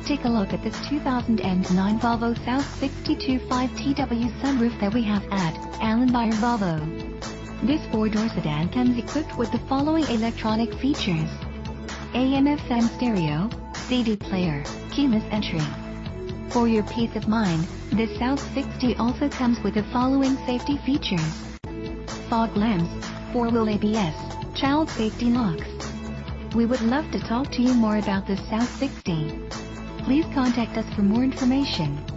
take a look at this 2009 Volvo S60 2.5 sunroof that we have at Allen Buyer Volvo. This 4-door sedan comes equipped with the following electronic features: AM/FM stereo, CD player, keyless entry. For your peace of mind, this S60 also comes with the following safety features: fog lamps, 4-wheel ABS, child safety locks. We would love to talk to you more about this S60. Please contact us for more information.